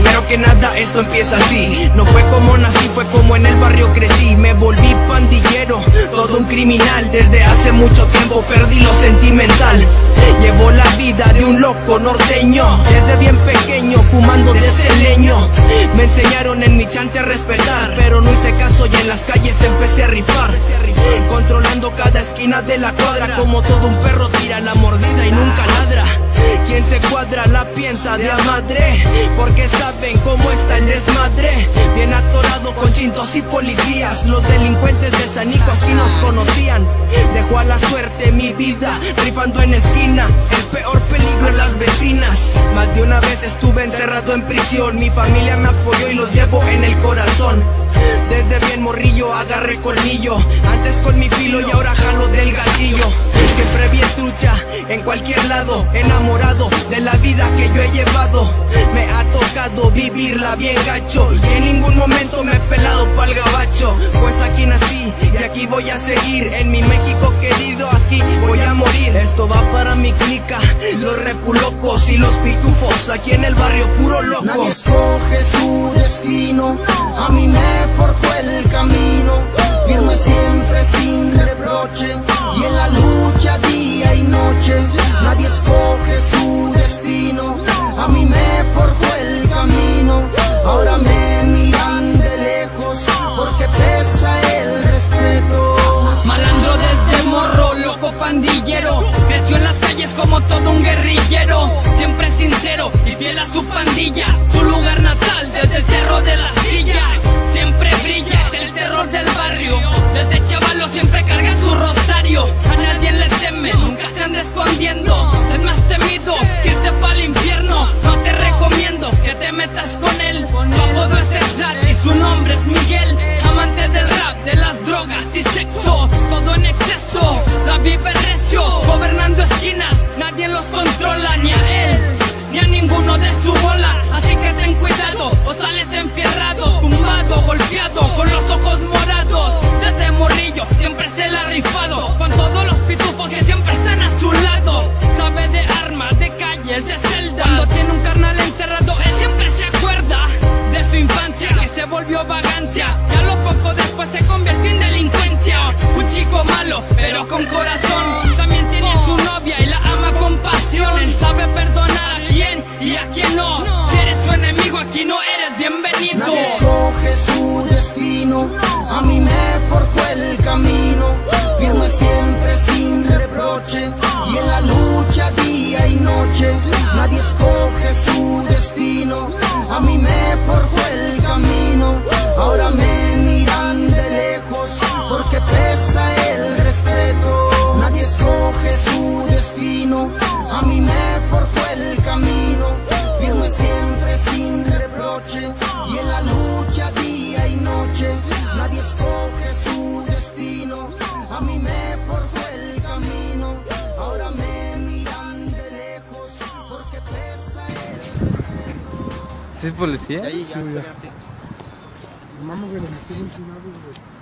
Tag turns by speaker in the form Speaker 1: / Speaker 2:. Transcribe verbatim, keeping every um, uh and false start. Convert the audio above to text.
Speaker 1: Primero que nada esto empieza así. No fue como nací, fue como en el barrio crecí. Me volví pandillero, todo un criminal. Desde hace mucho tiempo perdí lo sentimental. Llevo la vida de un loco norteño, desde bien pequeño fumando de ese leño. Me enseñaron en mi chante a respetar, pero no hice caso y en las calles empecé a rifar, controlando cada esquina de la cuadra. Como todo un perro tira la mordida y nunca ladra. Quien se cuadra la piensa de a madre, porque saben cómo está el desmadre. Bien atorado con chintos y policías, los delincuentes de San Nico así nos conocían. Dejó a la suerte mi vida, rifando en esquina, el peor peligro en las vecinas. Más de una vez estuve encerrado en prisión, mi familia me apoyó y los llevo en el corazón. Desde bien morrillo agarré colmillo, antes con mi filo y ahora jalo del gatillo. Siempre bien trucha, en cualquier lado, enamorado de la vida que yo he llevado. Me ha tocado vivirla bien gacho, y en ningún momento me he pelado pa'l gabacho. Pues aquí nací y aquí voy a seguir, en mi México querido aquí voy a morir. Esto va para mi clica, los repulocos y los pitufos, aquí en el barrio puro loco.
Speaker 2: Nadie escoge su destino, a mí me forjó el camino. Firme siempre sin reproche, y en la lucha día y noche. Nadie escoge su destino, a mí me forjó el camino. Ahora me miran de lejos, porque pesa el respeto.
Speaker 3: Malandro desde morro, loco pandillero, creció en las calles como todo un guerrillero. Siempre sincero y fiel a su pandilla, su lugar natal desde el cerro de la silla. Siempre brilla, es el terror del barrio, desde chavalo siempre carga su rosario. A nadie le teme, nunca se anda escondiendo, es más temido que irte pa'l infierno. No te recomiendo que te metas con él, su apodo es Esrat y su nombre es Miguel. Amante del rap, de las drogas y sexo, todo en exceso, la vive recio, gobernando esquinas, nadie los controla, ni a él, ni a ninguno de su bola. Así que ten cuidado, o sales enfierrado, tumbado, golpeado, con los ojos morados. Desde morrillo siempre se la ha rifado, con todos los pitufos que siempre están a su lado. Sabe de armas, de calles, de celdas. Cuando tiene un carnal enterrado, él siempre se acuerda de su infancia, que se volvió vagancia. Ya lo poco después se convirtió en delincuencia. Un chico malo, pero con corazón. También tiene a su novia y la ama con pasión. Él sabe perdonar a quien y a quien no. Si eres su enemigo, aquí no eres bienvenido.
Speaker 2: Nadie escoge su destino, a mí me forjó el camino. Firme siempre sin reproche, y en la lucha día y noche. Nadie escoge su destino, a mí me forjó el camino. Ahora me miran de lejos, porque pesa el respeto. Nadie escoge su destino, a mí me forjó el camino. Firme siempre sin reproche, y en la lucha día y noche. Nadie escoge su destino, a mí me forjó el camino. Ahora me miran de lejos, porque pesa el respeto.
Speaker 4: ¿Sí es policía?
Speaker 5: Sí, ya. Vamos, güey, nos metemos en un